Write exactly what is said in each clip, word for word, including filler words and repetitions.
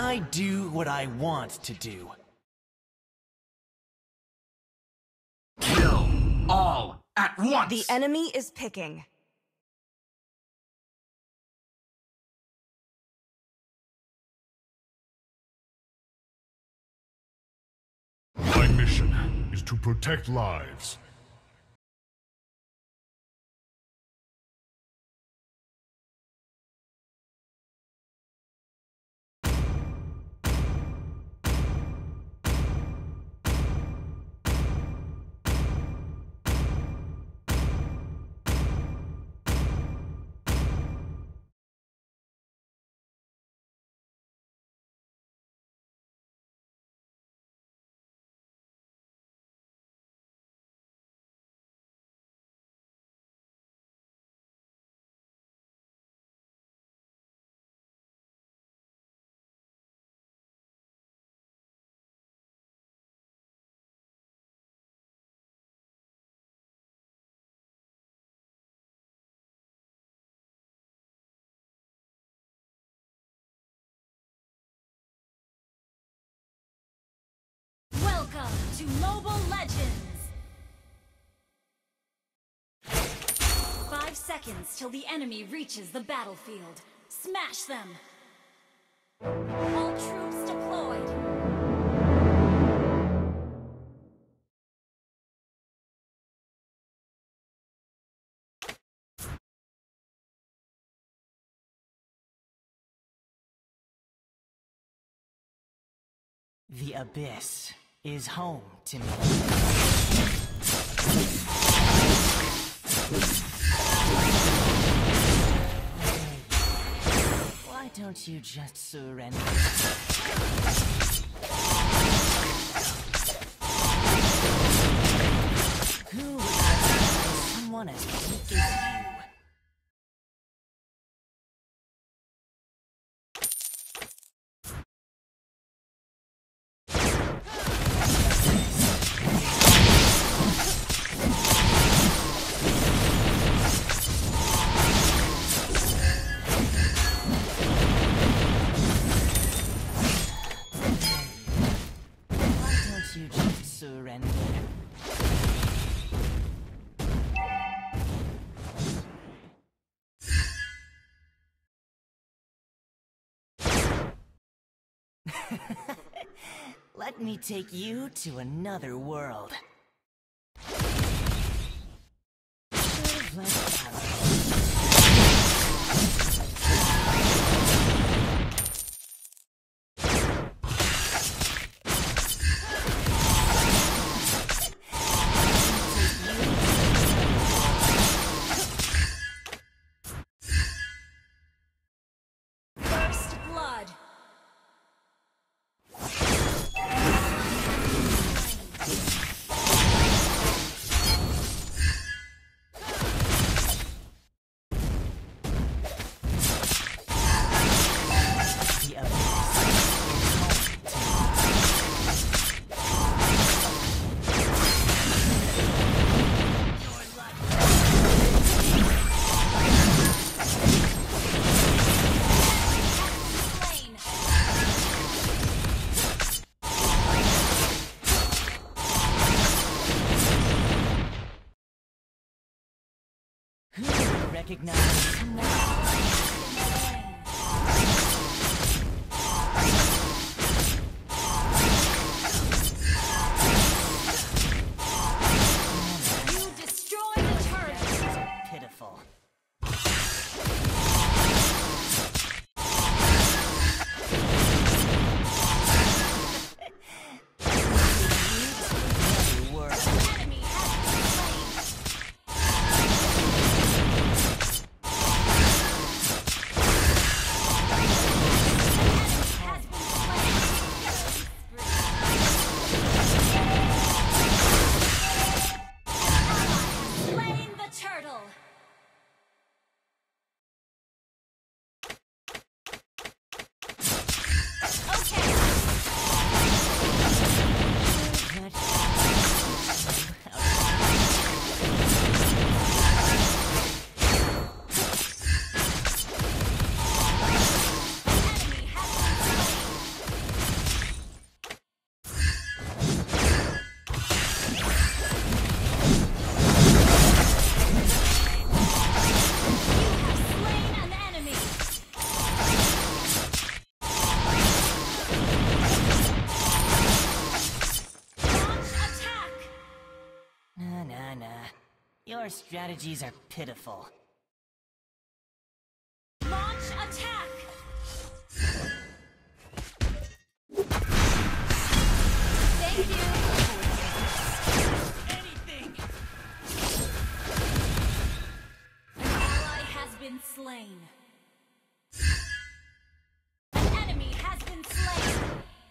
I do what I want to do. Kill all at once! The enemy is picking. My mission is to protect lives. Welcome to Mobile Legends! Five seconds till the enemy reaches the battlefield. Smash them! All troops deployed! The Abyss is home to me. Why don't you just surrender? Who would recognize someone as weak as you? You just surrender. Let me take you to another world. Serve like recognize You destroy the turret! pitiful. Enemy has been slain! Your strategies are pitiful. Launch attack! Thank you! Anything! An ally has been slain. An enemy has been slain.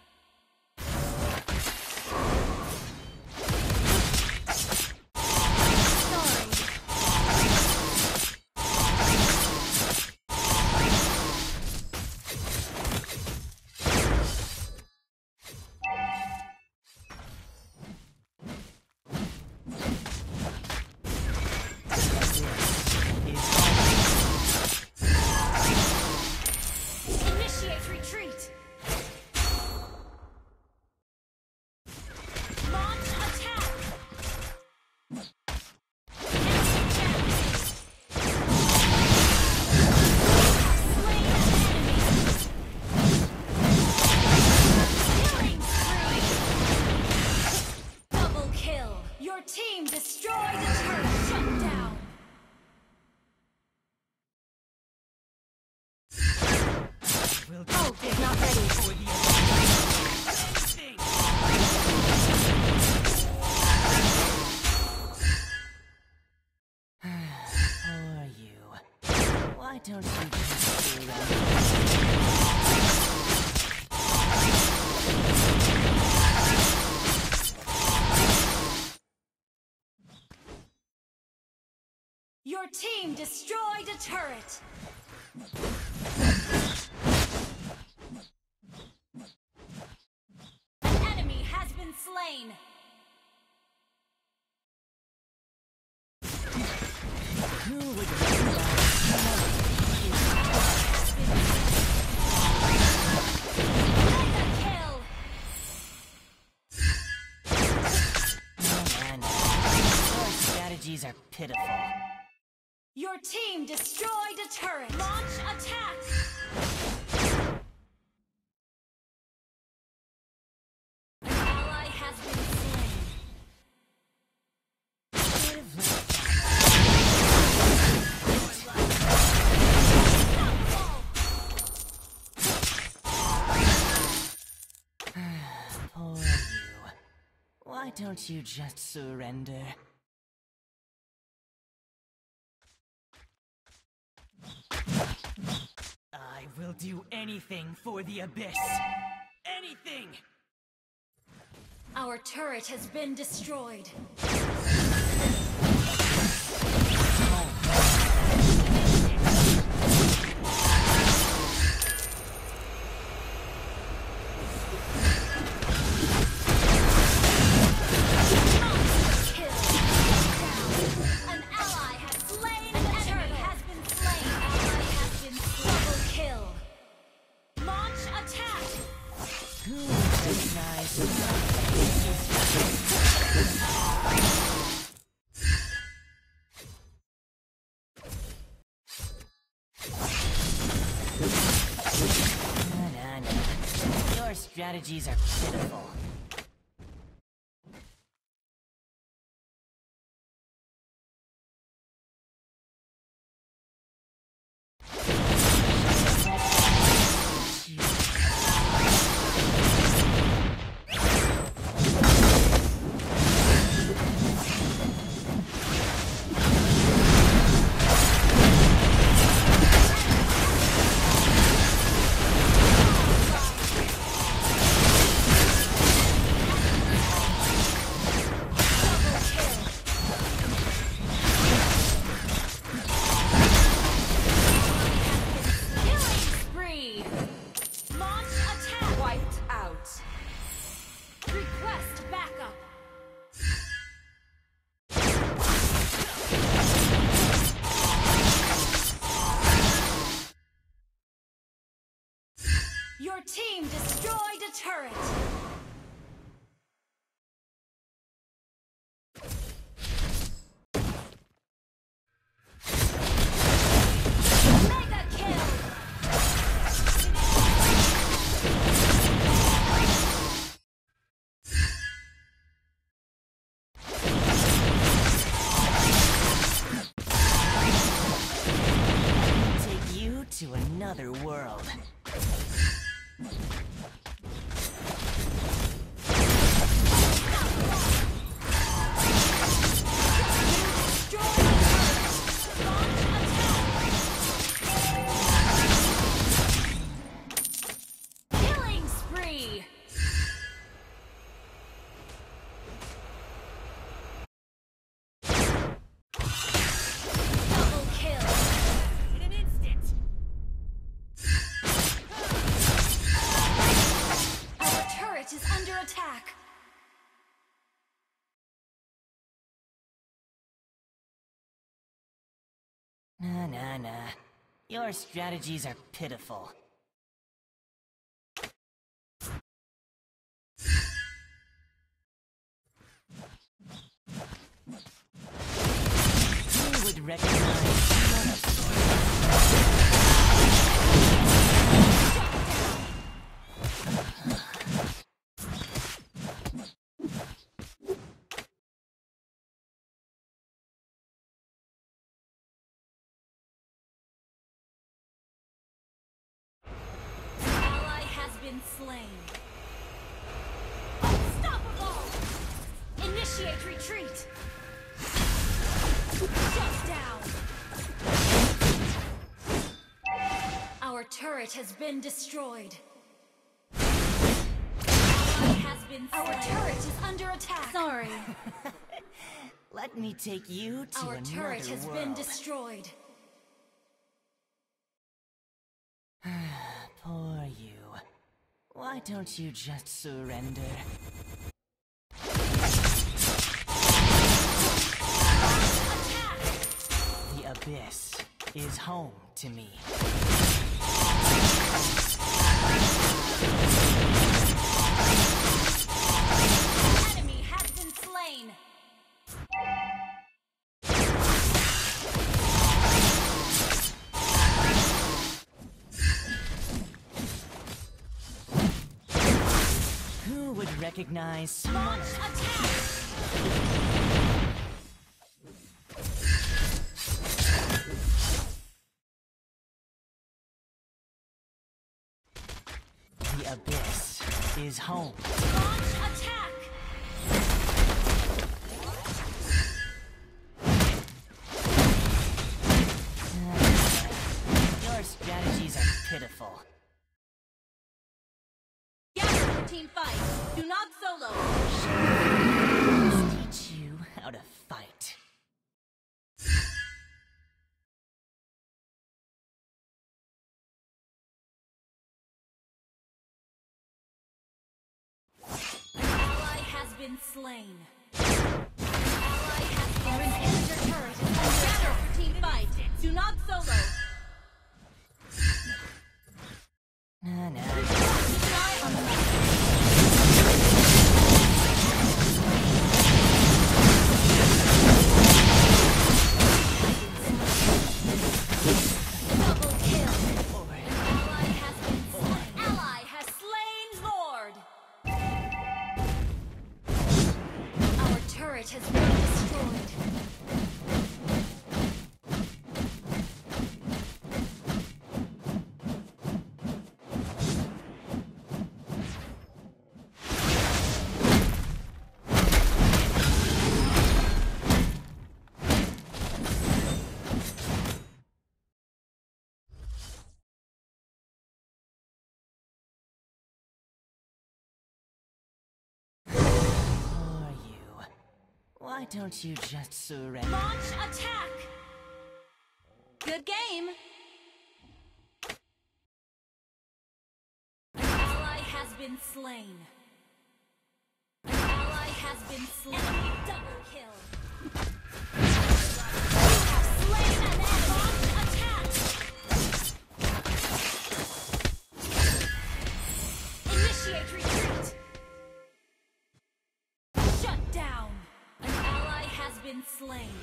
Initiate retreat. Launch attack. Enemy champion. Slain an enemy. Killing spree. Double kill. Your team destroyed a turret. Shut down. We'll Oh, it's not ready. for the anything! Poor you. Why don't you just do Your team destroyed a turret. An enemy has been slain. Who would recognize Mega kill. no man? Your strategies are pitiful. Your team destroyed a turret. Launch attack. An ally has been slain. Poor you. Why don't you just surrender? I will do anything for the Abyss. Anything! Our turret has been destroyed. Monster kill. Down. An ally has slain an enemy. Has been slain. Ally has been double kill. Launch attack. Who would recognize No, no, no. Your strategies are pitiful. Your team destroyed a turret! Mega kill! another world. Killing spree! Double kill! In an instant! Our turret is under attack! Nah, nah, nah. Your strategies are pitiful. Who would recognize someone of Ally has been slain. Unstoppable! Initiate retreat! Shut down! Our turret has been destroyed. Ally has been slain. Our turret is under attack. Sorry. Let me take you to Our another turret has world. been destroyed. Poor you. Why don't you just surrender? Attack! The Abyss is home to me. Enemy has been slain. Who would recognize someone? Launch attack! The Abyss is home. Launch attack! Your strategies are pitiful. Gather for team fight. Do not solo. Let's teach you how to fight. An ally has been slain. An ally has been Our inhibitor turret is under attack. For team fight. Do not solo. Nah, nah. Fly on the map. Double kill. Ally has been slain. Ally has slain Lord. Our turret has been destroyed. Poor you. Why don't you just surrender? Launch attack. Good game. An ally has been slain. An ally has been slain. Enemy double kill. You have slain an enemy. Launch attack. Initiate retreat. Shut down. An ally has been slain.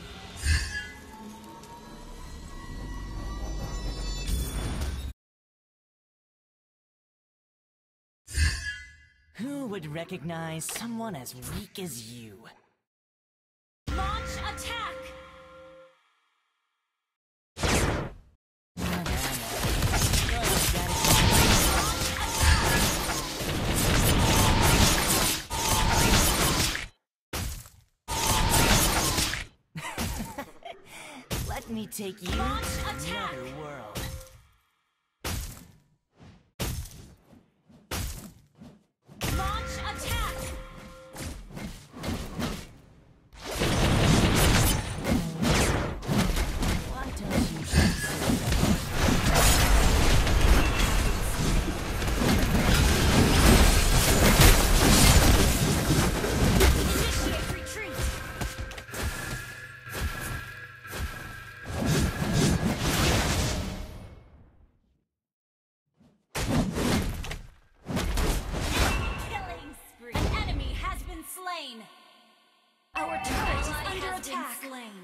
Who would recognize someone as weak as you? Launch attack. Nah, nah, nah. Your take you Launch to attack. another world. Launch attack! Why don't you just Initiate retreat! Killing spree! An enemy has been slain! Our turret is under attack! Slain.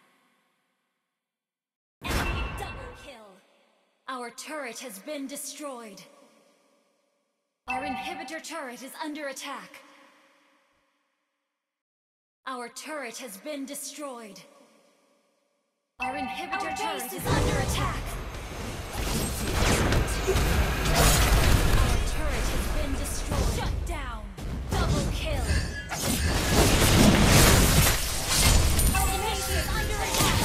Enemy double kill! Our turret has been destroyed. Our inhibitor turret is under attack. Our turret has been destroyed. Our inhibitor turret is under attack. Our turret has been destroyed. Shut down. Double kill. Our base is under attack.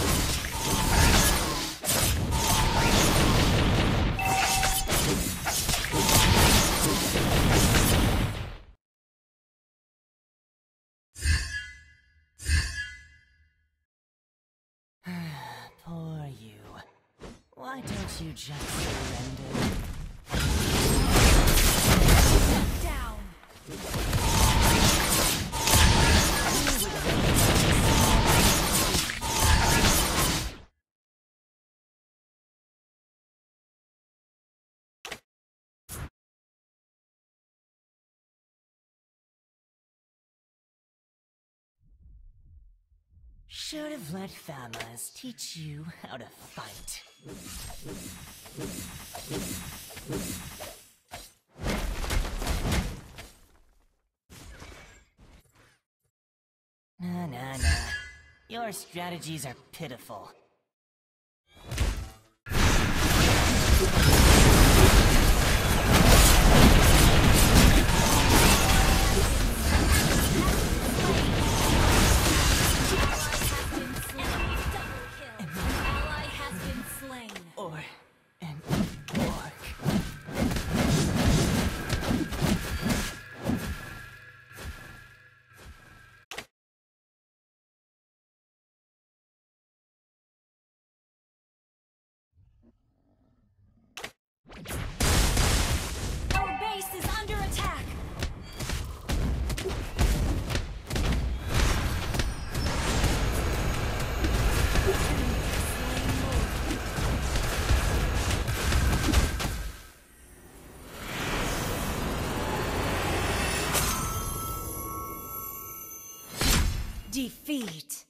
Poor you. Why don't you just surrender? Shut down. Should have let Famas teach you how to fight. Nah, nah, nah. Your strategies are pitiful. Enemy double kill. An ally has been slain. Or an orc. Our base is under attack. Defeat.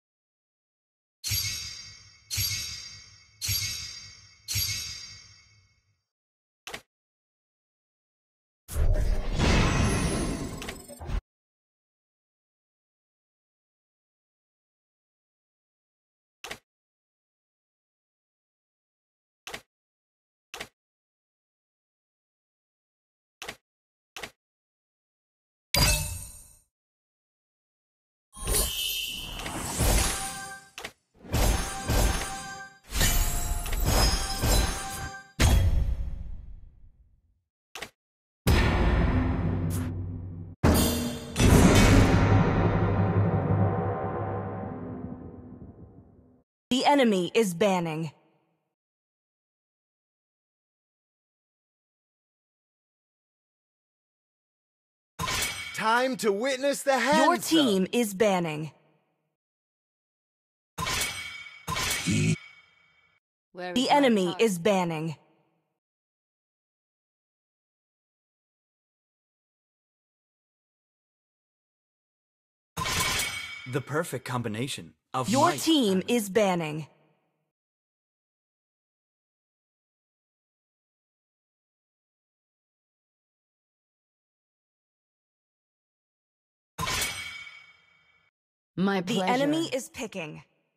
The enemy is banning. Time to witness the hand. Your team is banning. The enemy is banning. The perfect combination of Your might team and- is banning. My The pleasure. enemy is picking.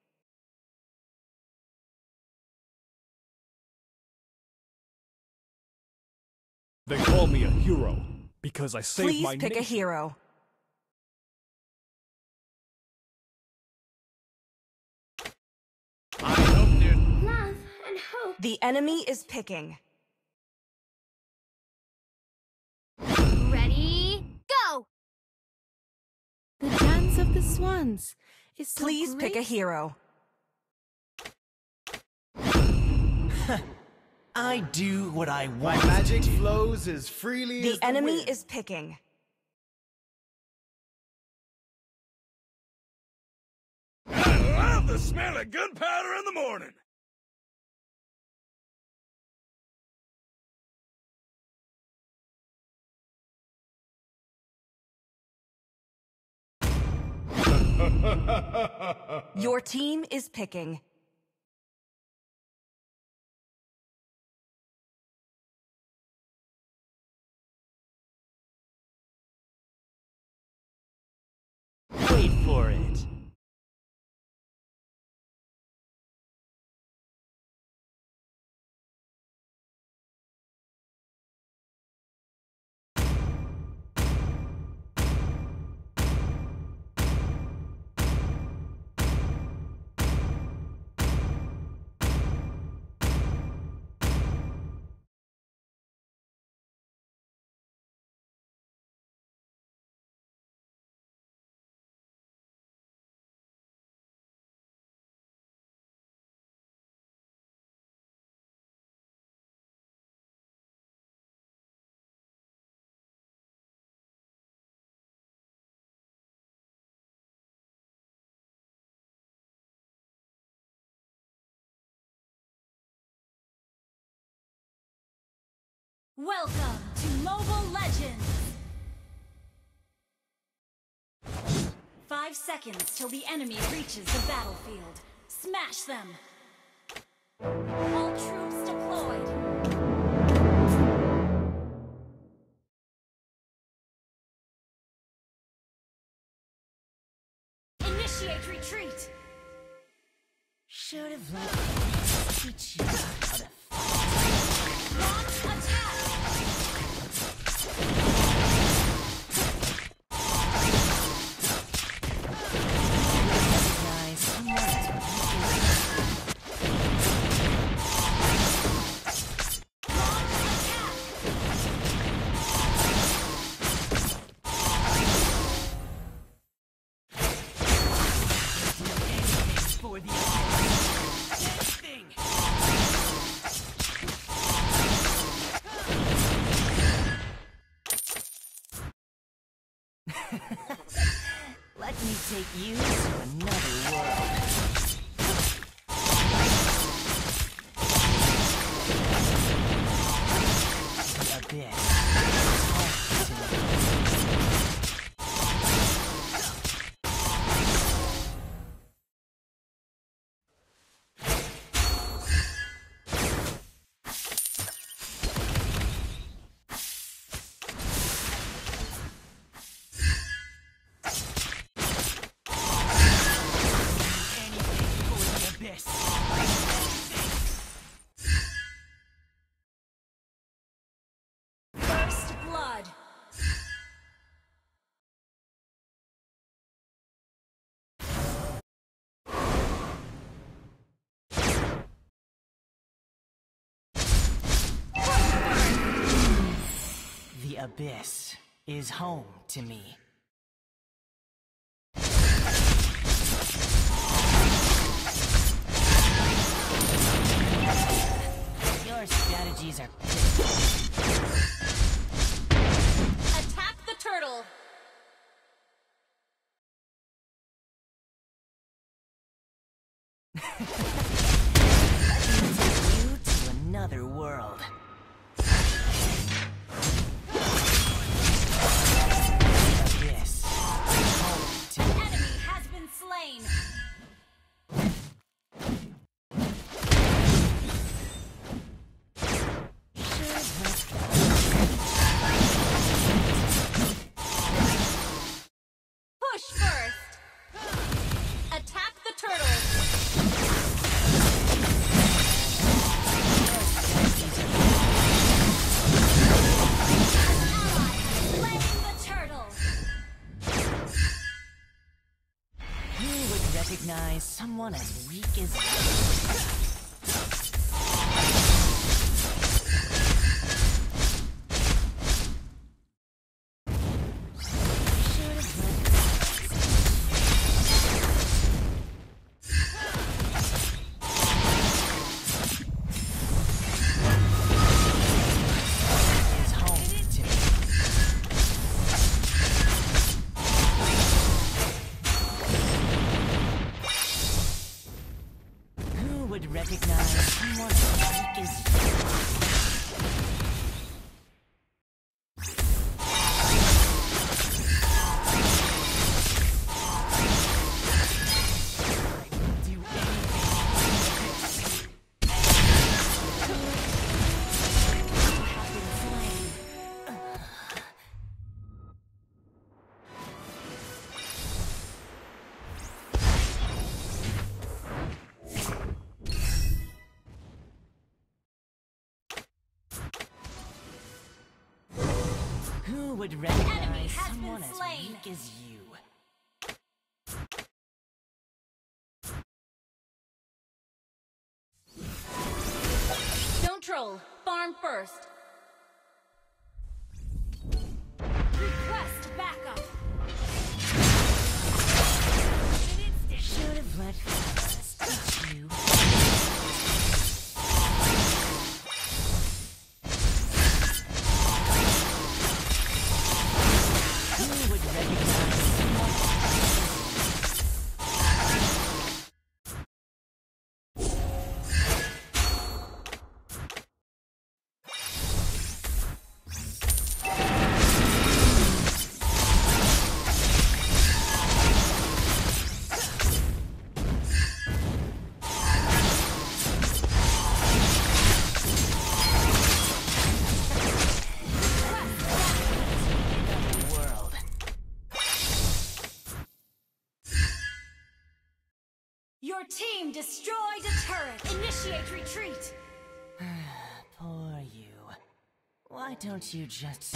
They call me a hero because I saved Please my pick a nation. hero. on hope. The enemy is picking. Ready, go! The dance of the swans is so Please pick a great. hero. I do what I My want. magic flows as freely The as the enemy wind. is picking. I love the smell of gunpowder in the morning. Your team is picking. Wait for it. Welcome to Mobile Legends! Five seconds till the enemy reaches the battlefield. Smash them! All troops deployed! Initiate retreat! Should have let me teach you how to Launch attack! recognize someone's for the abyss. Anything. Let me take you to another world. The abyss. Anything for the abyss. First blood! The abyss is home to me. Your strategies are Attack the turtle! you to another world. Abyss. Home to An enemy has been slain! Push first! Attack the turtle! Slain the turtle! Who would recognize someone as weak as you? Who would recognize someone as weak as you? Who would recognize someone as weak as you? Don't troll. Farm first. Request backup. Should have let Flowers teach you. Who would recognize someone? Your team destroyed a turret. Initiate retreat. Poor you. Why don't you just...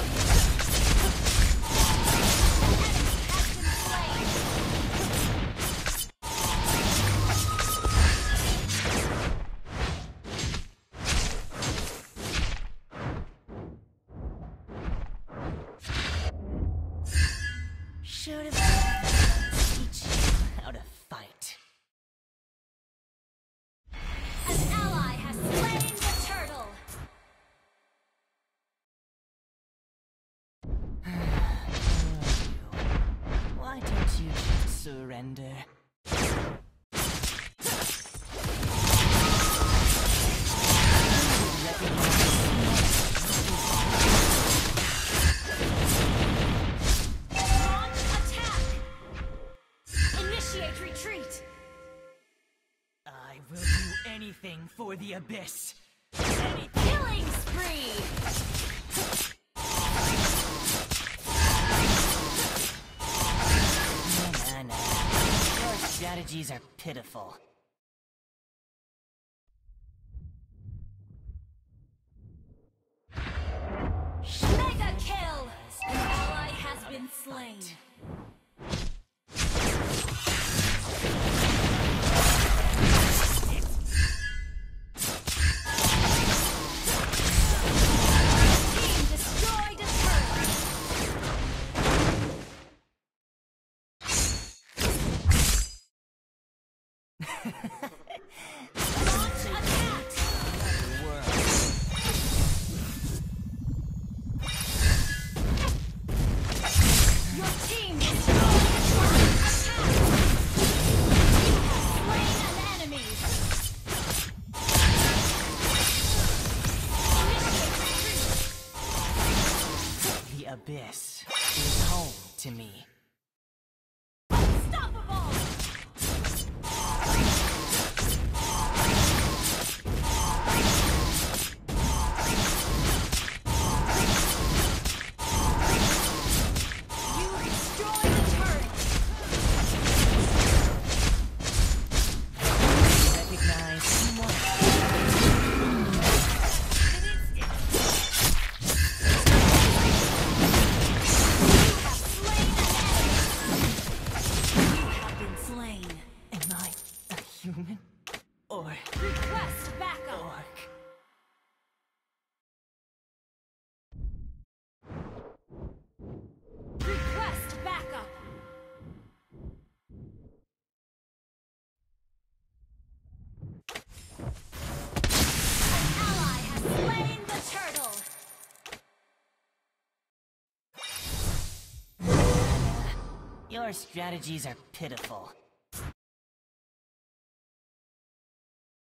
Should have teach you how to fight. An ally has slain the turtle. Why don't you just surrender? Launch attack. Initiate retreat. I will do anything for the abyss. Anything. Killing spree. Nah, nah, nah. Your strategies are pitiful. Mega kill. An ally has been slain. Team destroyed a turret. Launch attack. Your team destroyed a turret. Attack. You have slain an enemy. Initiate retreat. The abyss is home to me. Unstoppable. You destroyed a turret. Recognize someone. You have been slain. Am I a human? Or Request backup. orc? Request backup. An ally has slain the turtle. Your strategies are pitiful.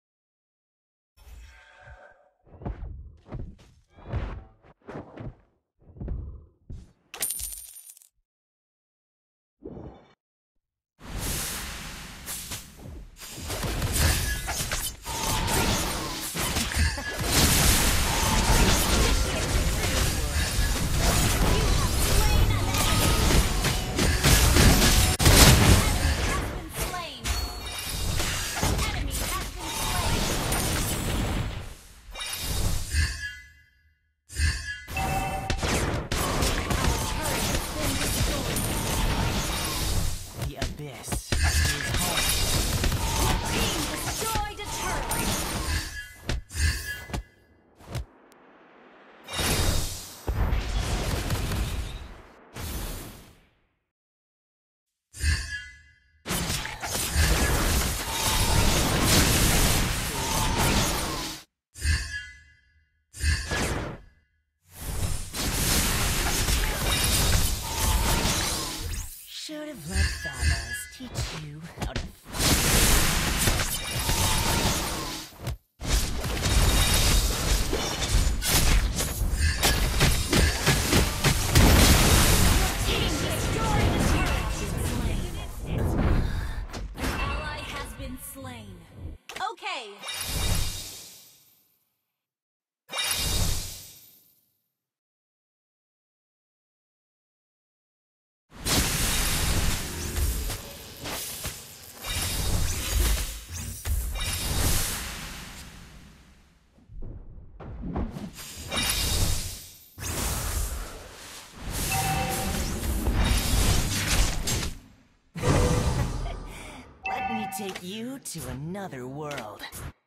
take you to another world.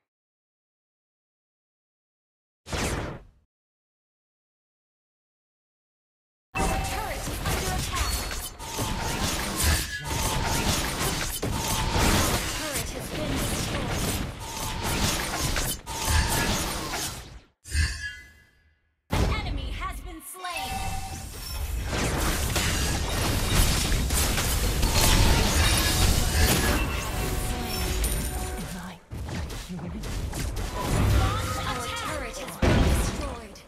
Our turret is under attack. Our turret has been destroyed. An enemy has been slain. Our turret has been destroyed.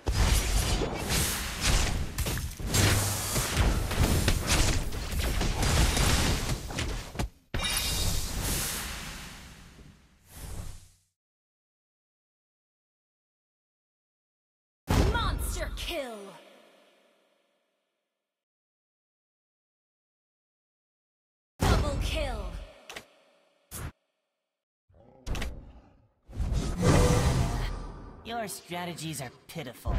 Monster kill. Double kill. Your strategies are pitiful.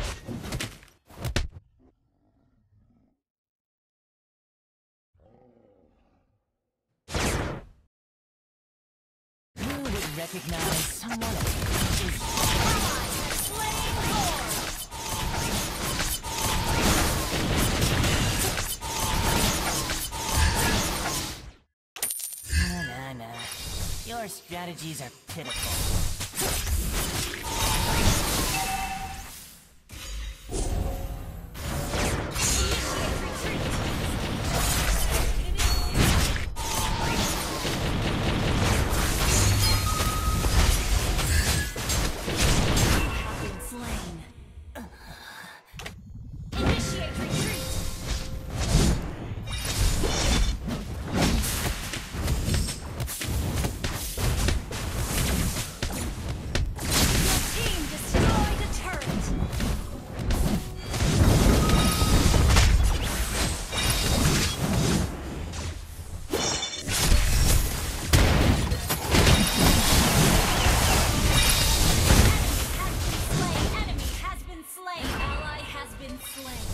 Who would recognize someone else's? Ally has slain Lord. Nah, nah, nah. Your strategies are pitiful. Initiate retreat. Your team destroyed a turret. Enemy has been slain. Ally has been slain.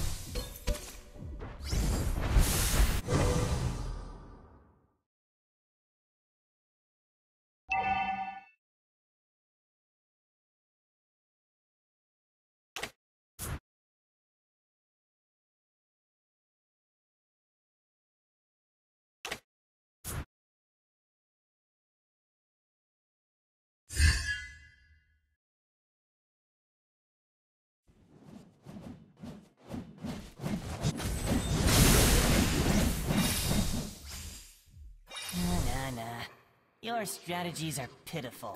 Nah, nah, nah. Your strategies are pitiful.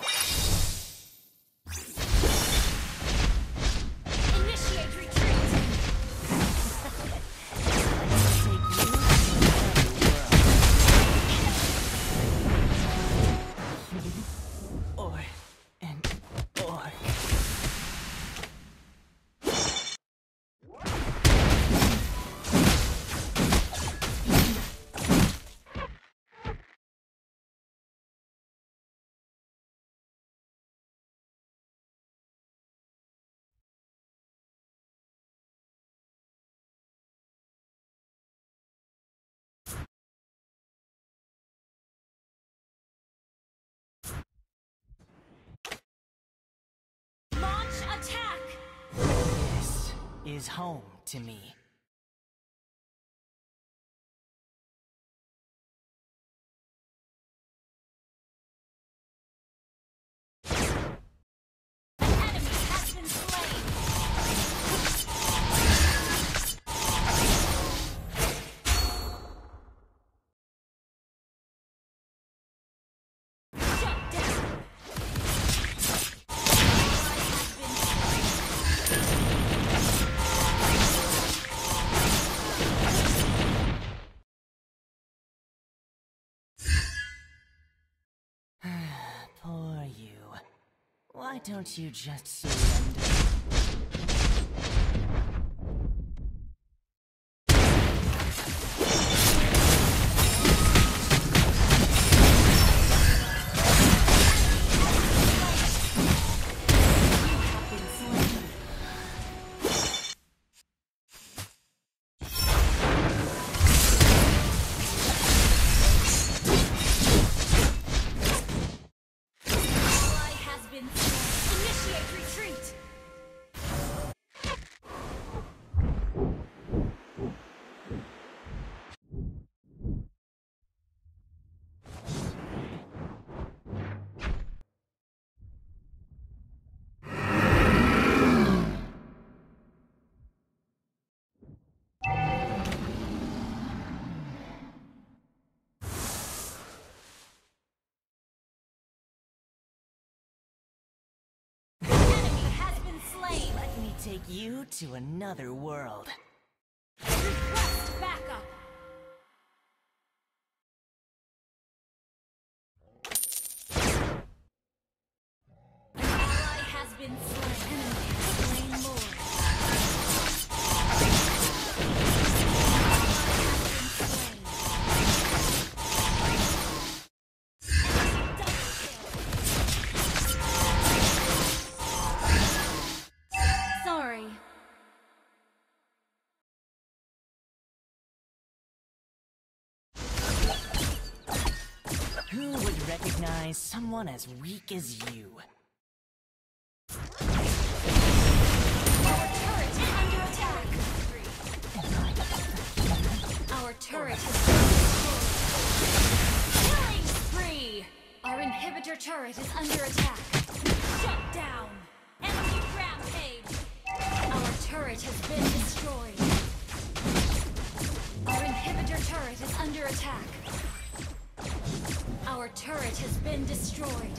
Initiate retreat. Take you to another world. Or and or. Launch attack. This is home to me. Enemy has been slain. Shut down. Ally has been Poor you. Why don't you just surrender? been slain. Initiate retreat. Let me take you to another world. Request backup. An ally has been slain. Enemy has slain more. Sorry. Who would recognize someone as weak as you? Our turret is under attack. Our turret has been destroyed. Killing spree. Our inhibitor turret is under attack. Shut down. Enemy rampage. Our turret has been destroyed. Our inhibitor turret is under attack. Our turret has been destroyed.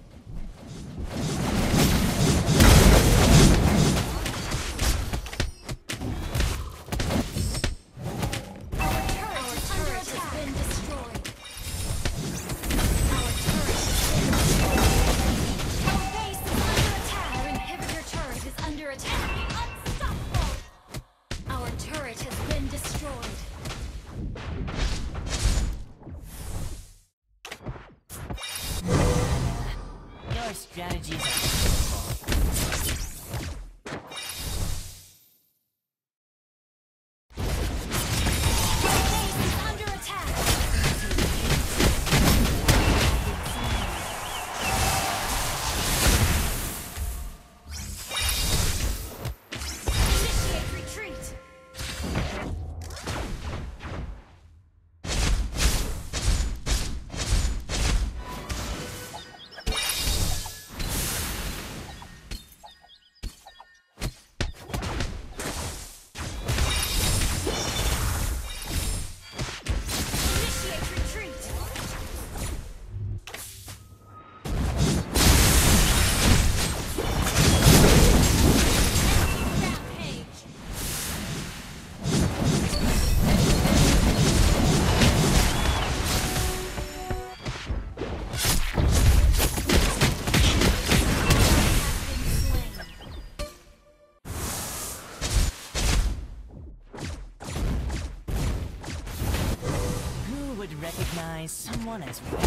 Our turret is under attack. Has been destroyed. Our turret has been destroyed. Our base is under attack. Our inhibitor turret is under attack. Unstoppable. Our turret has been destroyed. Your strategies are simple. Our base is under attack. Initiate retreat. Initiate retreat. Enemy rampage. Has been slain. Who would recognize someone as weak?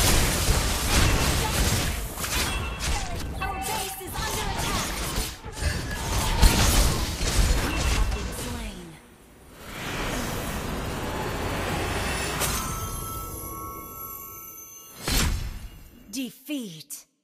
Our base is under attack. You have been slain. Defeat.